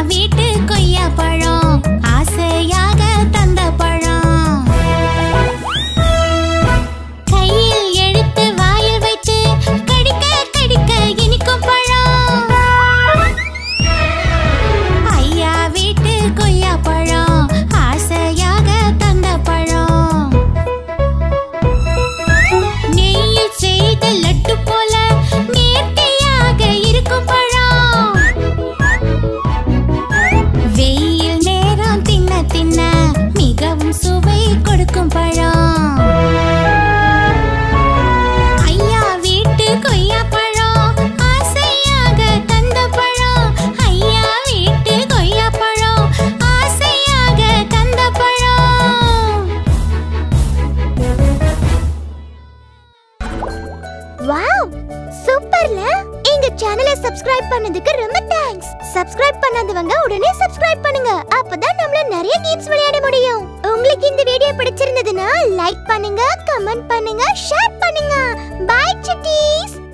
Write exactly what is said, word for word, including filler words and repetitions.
வீட்டு கொய்யா பழம் ஆசையாக தந்த பழம். கையில் எடுத்து வாயில் வைத்து கடிக்க கடிக்க இனிக்கும் பழம். ஐயா வீட்டு கொய்யா பழம் ஆசையாக தந்த பழம். நெய்யில் செய்த லட்டு போல நேர்த்தியாக இருக்கும் பழம். வெயில் நேரம் தின்ன தின்ன மிகவும் சுவை கொடுக்கும் பழம். ஐயா வீட்டு கொய்யா பழம் ஆசையாக தந்த பழம். ஐயா வீட்டு கொய்யா பழம் ஆசையாக தந்த பழம். வாவ், சூப்பர்ல. எங்க சேனலை சப்ஸ்கிரைப் பண்ணதுக்கு ரொம்ப தேங்க்ஸ். சப்ஸ்கிரைப் பண்ணாதவங்க உடனே சப்ஸ்கிரைப் பண்ணுங்க. அப்பதான் நம்மள நிறைய கேம்ஸ் விளையாட முடியும். உங்களுக்கு இந்த வீடியோ பிடிச்சிருந்ததுன்னா லைக் பண்ணுங்க, கமெண்ட் பண்ணுங்க, ஷேர் பண்ணுங்க. Bye cities.